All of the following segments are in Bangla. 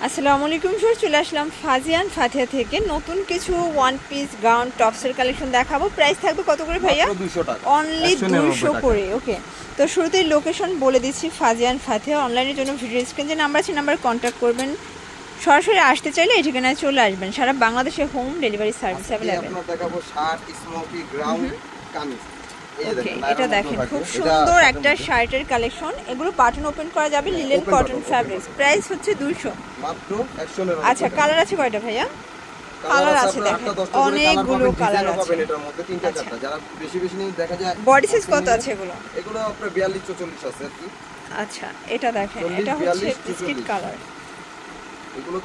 আসসালামু আলাইকুম স্যার, চলে আসলাম ফাজিয়ান ফাতিহা থেকে নতুন কিছু ওয়ান পিস গাউন টপসের কালেকশন দেখাবো। প্রাইস থাকবে কত করে ভাইয়া? অনলি 200 করে। ওকে, তো শুরুতেই লোকেশন বলে দিচ্ছি, ফাজিয়ান ফাতিহা। অনলাইনের জন্য ভিডিও স্ক্রিনে যে নাম্বার আছে নাম্বারে কন্ট্যাক্ট করবেন। সরাসরি আসতে চাইলে এই ঠিকানায় চলে আসবেন। সারা বাংলাদেশে হোম ডেলিভারি সার্ভিস অ্যাভেলেবেল। আপনারা দেখাবো shirt, smoky, ground, kameez. Okay, এটা দেখেন খুব সুন্দর একটা শার্টের কালেকশন। এগুলো বাটন ওপেন করা যাবে, লিলেন কটন ফ্যাব্রিক্স। প্রাইস হচ্ছে 200 মাত্র 199। আচ্ছা, কালার আছে কয়টা ভাইয়া? কালার আছে দেখেন, অনেকগুলো কালার আছে। এটার মধ্যে তিনটা চারটা, যারা বেশি বেশি নিয়ে দেখা যায়। বডি সাইজ কত আছে এগুলো? এগুলো আপনার 42 44 আছে আর কি। আচ্ছা, এটা দেখেন, এটা হচ্ছে বিস্কিট কালার। এগুলো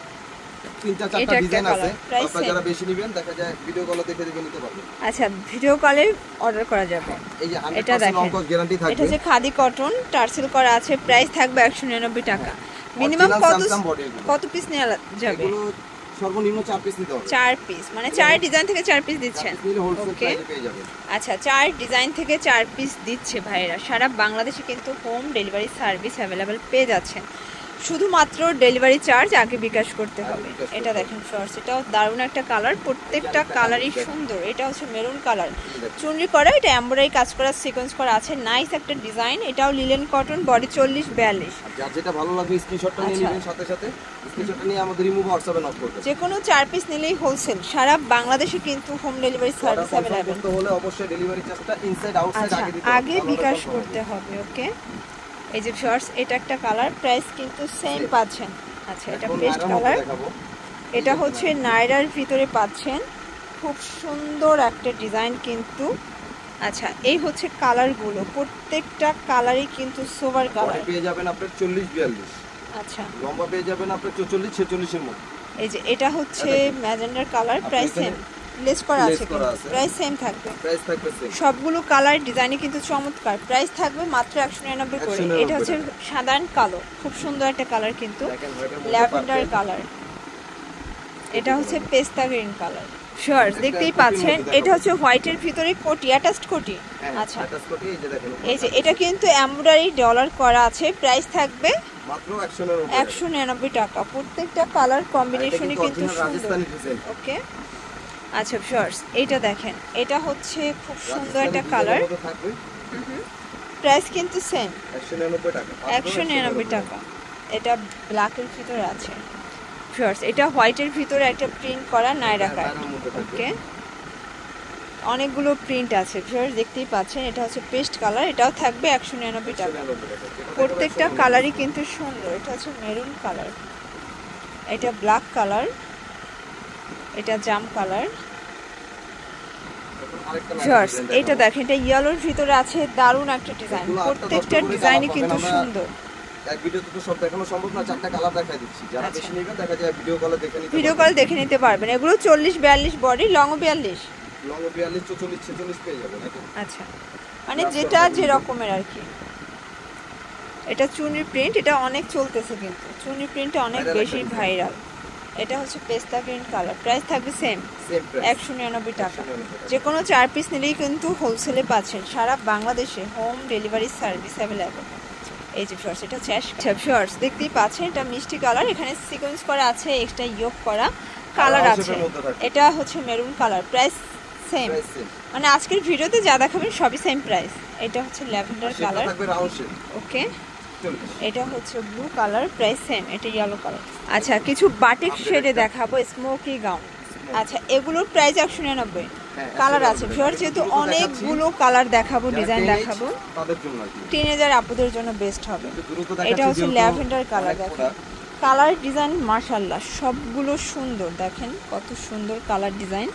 তিনটা চারটা ডিজাইন আছে। আপনারা যারা বেশি নেবেন দেখা যায় ভিডিও কলে দেখে নিতে পারবেন। আচ্ছা, ভিডিও কলে অর্ডার করা যাবে। এই যে 100% নন-কস্ট গ্যারান্টি থাকবে। এটা হচ্ছে খাদি কটন, টার্সেল করা আছে। প্রাইস থাকবে 199 টাকা। মিনিমাম কত পিস নেওয়া যাবে? এগুলো সর্বনিম্ন 4 পিস নিতে হবে। 4 পিস মানে 4 ডিজাইন থেকে 4 পিস দিচ্ছেন। ওকে, আচ্ছা, 4 ডিজাইন থেকে 4 পিস দিচ্ছে ভাইরা। সারা বাংলাদেশে কিন্তু হোম ডেলিভারি সার্ভিস অ্যাভেলেবেল পেয়ে যাচ্ছেন। শুধুমাত্র ডেলিভারি চার্জ আগে বিকাশ করতে হবে। এটা দেখেন ফ্রস, এটাও দারুণ একটা কালার। প্রত্যেকটা কালারই সুন্দর। এটা হচ্ছে মেরুন কালার, চুনরি করা, এটা এমব্রয়ডারি কাজ করা, সিকোয়েন্স করা আছে। নাইস একটা ডিজাইন। এটাও লিলেন কটন, বডি 40 42। যার যেটা ভালো লাগবে স্ক্রিনশটটা নিয়ে নেবেন, সাথে সাথে স্ক্রিনশটটা নিয়ে আমাদের রিমুভ হোয়াটসঅ্যাপে নক করবেন। যে কোনো 4 পিস নিলেই হোলসেল। সারা বাংলাদেশে কিন্তু হোম ডেলিভারি সার্ভিস अवेलेबल। তো হলে অবশ্যই ডেলিভারি চার্জটা ইনসাইড আউটসাইড আগে বিকাশ করতে হবে। ওকে, এই যে শর্টস, এটা একটা কালার। প্রাইস কিন্তু সেম পাচ্ছেন। আচ্ছা, এটা পেস্ট কালার। এটা হচ্ছে নাইরার ভিতরে পাচ্ছেন। খুব সুন্দর একটা ডিজাইন কিন্তু। আচ্ছা, এই হচ্ছে কালারগুলো। প্রত্যেকটা কালারই কিন্তু সোভার কালার। পেয়ে যাবেন আপনারা 40 42। আচ্ছা, লম্বা পেয়ে যাবেন আপনারা 44 46 এর মধ্যে। এই যে এটা হচ্ছে ম্যাজেন্ডার কালার। প্রাইস সেম, লেস করা আছে, প্রাইস সেম থাকবে। প্রাইস থাকবে সেম। সবগুলো কালার ডিজাইনই কিন্তু চমৎকার। প্রাইস থাকবে মাত্র 199 করে। এটা হচ্ছে সাধারণ কালো, খুব সুন্দর একটা কালার কিন্তু। ল্যাভেন্ডার কালার, এটা হচ্ছে পেস্তা গ্রিন কালার। শর্টস দেখতেই পাচ্ছেন, এটা হচ্ছে হোয়াইটের ভিতরে কোটি, অ্যাটাচড কোটি। আচ্ছা, এই যে এটা কিন্তু এমব্রয়ডারি ডলার করা আছে। প্রাইস থাকবে মাত্র 199 টাকা। প্রত্যেকটা কালার কম্বিনেশনই কিন্তু সুন্দর। ওকে, আচ্ছা শর্টস, এটা দেখেন, এটা হচ্ছে খুব সুন্দর একটা কালার। প্রাইস কিন্তু সেম 199 টাকা। এটা ব্ল্যাকের ভিতরে আছে শর্টস। এটা হোয়াইটের ভিতরে একটা প্রিন্ট করা নাইরা কাট। ওকে, অনেকগুলো প্রিন্ট আছে শর্টস, দেখতেই পাচ্ছেন। এটা হচ্ছে পেস্ট কালার, এটাও থাকবে 199 টাকা। প্রত্যেকটা কালারই কিন্তু সুন্দর। এটা হচ্ছে মেরুন কালার, এটা ব্ল্যাক কালার, এটা জাম কালার। শর্টস, এটা দেখেন, এটা ইয়েলোর ভিতরে আছে। দারুণ একটা ডিজাইন। প্রত্যেকটা ডিজাইনই কিন্তু সুন্দর। এক ভিডিওতে তো সব দেখানো সম্ভব না, চারটা কালার দেখাই দিচ্ছি। যারা বেশি নেবেন দেখা যায় ভিডিও কলে দেখে নিতে পারবেন। এগুলো 40 42 বডি, লং 42, লং 42 44 46 পেয়ে যাবেন। আচ্ছা, মানে যেটা যে রকমের আর কি। এটা চুনি প্রিন্ট, এটা অনেক চলতেছে কিন্তু। চুনি প্রিন্টটা অনেক বেশি ভাইরাল। এটা হচ্ছে পেস্তা গ্রিন কালার। প্রাইস থাকবে সেম 199 টাকা। যে কোনো 4 পিস নিলেই কিন্তু হোলসেলে পাচ্ছেন। সারা বাংলাদেশে হোম ডেলিভারি সার্ভিস অ্যাভেলেবল। এই যে শর্টস, এটা হচ্ছে শর্টস, দেখতেই পাচ্ছেন। এটা মিষ্টি কালার, এখানে সিকোয়েন্স করা আছে, এক্সট্রা ইয়োক করা কালার আছে। এটা হচ্ছে মেরুন কালার। প্রাইস সেম, মানে আজকের ভিডিওতে যা দেখাবেন সবই সেম প্রাইস। এটা হচ্ছে ল্যাভেন্ডার কালার। ওকে, এটা হচ্ছে ব্লু কালার। Price same. এটা ইয়েলো কালার। আচ্ছা, কিছু বাটিক শেডে দেখাবো, স্মোকি গাউন। আচ্ছা, এগুলোর প্রাইস 199। কালার আছে ফিওর, যেহেতু অনেকগুলো কালার দেখাবো, ডিজাইন দেখাবো, টিনেজার আপুদের জন্য বেস্ট হবে। এটা হচ্ছে ল্যাভেন্ডার কালার। দেখেন কালার ডিজাইন মাশাআল্লাহ সবগুলো সুন্দর। দেখেন কত সুন্দর কালার ডিজাইন।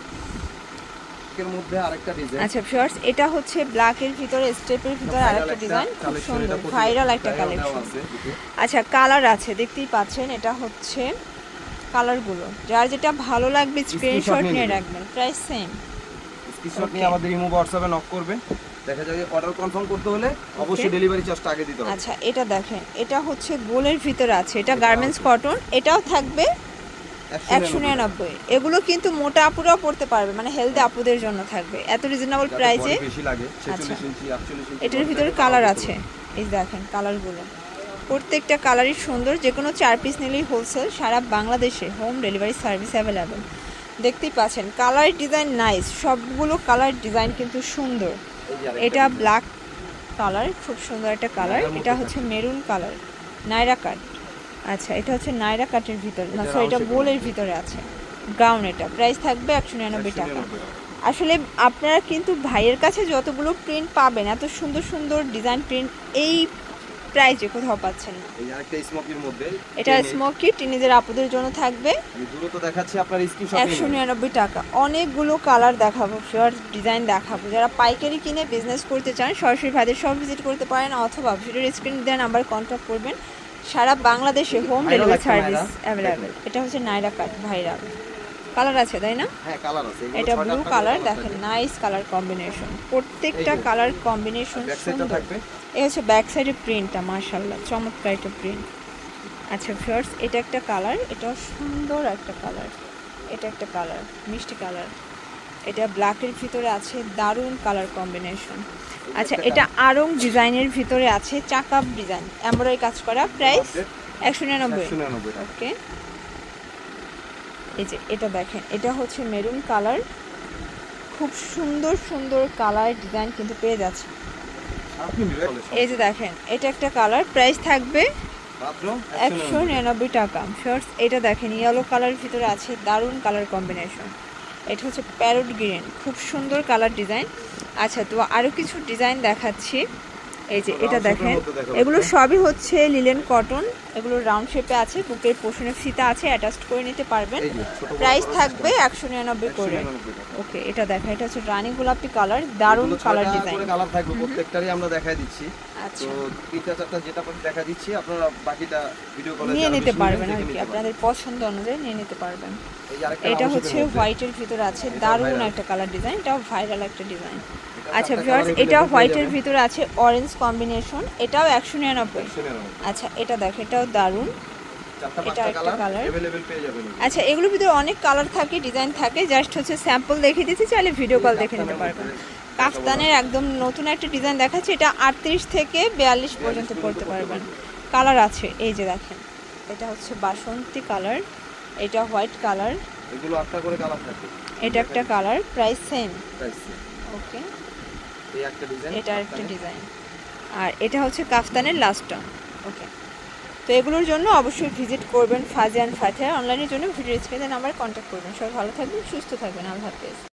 আচ্ছা ফিওর্স, এটা হচ্ছে ব্ল্যাকের ভিতরে স্টেপের ভিতরে আরেকটা ডিজাইন, খুব সুন্দর ভাইরাল একটা কালেকশন। আচ্ছা, কালার আছে দেখতেই পাচ্ছেন। এটা হচ্ছে কালারগুলো, যার যেটা ভালো লাগবে স্ক্রিনশট নিয়ে রাখবেন। Price same. স্ক্রিনশট নিয়ে আমাদের ইমো হোয়াটসঅ্যাপে নক করবেন। দেখা যায় অর্ডার কনফার্ম করতে হলে অবশ্যই ডেলিভারি চার্জটা আগে দিতে হবে। আচ্ছা, এটা দেখেন, এটা হচ্ছে গোলের ভিতরে আছে। এটা গার্মেন্টস কটন, এটাও থাকবে 199। এগুলো কিন্তু মোটা আপুরাও পড়তে পারবে, মানে হেলদি আপুদের জন্য থাকবে। এত রিজনেবল প্রাইসে বেশি লাগে 46 ইঞ্চি 48 ইঞ্চি। এটার ভিতরে কালার আছে, এই দেখেন কালারগুলো। প্রত্যেকটা কালারই সুন্দর, যে কোনো 4 পিস নিলেই হোলসেল, সারা বাংলাদেশে হোম ডেলিভারি সার্ভিস অ্যাভেলেবেল। দেখতেই পাচ্ছেন কালার ডিজাইন নাইস, সবগুলো কালার ডিজাইন কিন্তু সুন্দর। এটা ব্ল্যাক কালার, খুব সুন্দর একটা কালার। এটা হচ্ছে মেরুন কালার, নাইরা কাট। আচ্ছা, এটা হচ্ছে নাইরা কাটের ভিতরে, না সরি এটা বোলের ভিতরে আছে, গাউন। এটা প্রাইস থাকবে 199 টাকা। আসলে আপনারা কিন্তু ভাইয়ের কাছে যতগুলো প্রিন্ট পাবেন, এত সুন্দর সুন্দর ডিজাইন প্রিন্ট এই প্রাইসে কোথাও পাচ্ছেন না। এই আরেকটা স্মোকির মধ্যে, এটা স্মোকি টিনেজের আপুদের জন্য থাকবে। আমি দ্রুত দেখাচ্ছি, আপনার স্ক্রিনশট 199 টাকা। অনেকগুলো কালার দেখাবো, ফিয়ার্স ডিজাইন দেখাবো। যারা পাইকারি কিনে বিজনেস করতে চান সরাসরি ভাইদের সব ভিজিট করতে পারেন, অথবা ভিডিওর স্ক্রিন দেওয়া নাম্বার কন্ট্যাক্ট করবেন। সারা বাংলাদেশে হোম ডেলিভারি সার্ভিস অ্যাভেলেবেল। এটা হচ্ছে নাইরা কাট ভাইরাল কালার আছে, তাই না? হ্যাঁ কালার আছে। এটা ব্লু কালার, দেখেন নাইস কালার কম্বিনেশন, প্রত্যেকটা কালার কম্বিনেশন সুন্দর। এই হচ্ছে ব্যাক সাইডের প্রিন্টটা, মাশাআল্লাহ চমৎকার একটা প্রিন্ট। আচ্ছা ভিউয়ার্স, এটা একটা কালার, এটাও সুন্দর একটা কালার। এটা একটা কালার, মিষ্টি কালার। এটা ব্ল্যাকের ভিতরে আছে, দারুণ কালার কম্বিনেশন। আচ্ছা, এটা আরং ডিজাইনের ভিতরে আছে, চাকাপ ডিজাইন, এমব্রয়ডারি কাজ করা, প্রাইস 199। ওকে, এই যে এটা দেখেন, এটা হচ্ছে মেরুন কালার, খুব সুন্দর সুন্দর কালার ডিজাইন কিন্তু পেয়ে যাচ্ছে। এই যে দেখেন, এটা একটা কালার, প্রাইস থাকবে 199 টাকা। শর্টস, এটা দেখেন ইয়েলো কালারের ভিতরে আছে, দারুণ কালার কম্বিনেশন। এটা হচ্ছে প্যারট গ্রিন, খুব সুন্দর কালার ডিজাইন। আচ্ছা, তো আরও কিছু ডিজাইন দেখাচ্ছি। এই যে এটা দেখেন, এগুলো সবই হচ্ছে লিলেন কটন, এগুলো রাউন্ড শেপে আছে, বুকের পোর্শনে ফিতা আছে, অ্যাটাচ করে নিতে পারবেন। প্রাইস থাকবে 199 করে। ওকে, এটা দেখেন, এটা হচ্ছে রানী গোলাপি কালার, দারুণ কালার ডিজাইন। কালার থাকবে প্রত্যেকটারই, আমরা দেখাই দিচ্ছি। আচ্ছা, তো তিনটা চারটা যেটা দেখা দিচ্ছি, আপনারা বাকিটা ভিডিও কলে নিয়ে নিতে পারবেন আর কি, আপনাদের পছন্দ অনুযায়ী নিয়ে নিতে পারবেন। এটা হচ্ছে হোয়াইটের ভিতরে আছে, দারুণ একটা কালার ডিজাইন, এটাও ভাইরাল একটা ডিজাইন। আচ্ছা ভিউয়ার্স, এটা হোয়াইটের ভিতরে আছে অরেঞ্জ কম্বিনেশন, এটাও 199। আচ্ছা, এটা দেখো, এটাও দারুণ, এটা একটা কালার अवेलेबल পেয়ে যাবেন। আচ্ছা, এগুলোর ভিতরে অনেক কালার থাকে, ডিজাইন থাকে, জাস্ট হচ্ছে স্যাম্পল দেখিয়ে দিচ্ছি, চাইলে ভিডিও কল দেখে নিতে পারবেন। কাফতানের একদম নতুন একটা ডিজাইন দেখাচ্ছি, এটা 38 থেকে 42 পর্যন্ত পড়তে পারবেন। কালার আছে, এই যে দেখেন, এটা হচ্ছে বাসন্তী কালার, এটা হোয়াইট কালার, এগুলো 8টা করে কালার থাকে। এটা একটা কালার, প্রাইস সেম। ওকে, এই একটা ডিজাইন, এটা একটা ডিজাইন, আর এটা হচ্ছে কাফতানের লাস্টটা। ওকে, তো এগুলোর জন্য অবশ্যই ভিজিট করবেন ফাজিয়ান ফাতিহা। অনলাইনের জন্য ভিডিও স্ক্রিনে নাম্বার কন্ট্যাক্ট করবেন। সবাই ভালো থাকবেন, সুস্থ থাকবেন, আল্লাহ হাফেজ।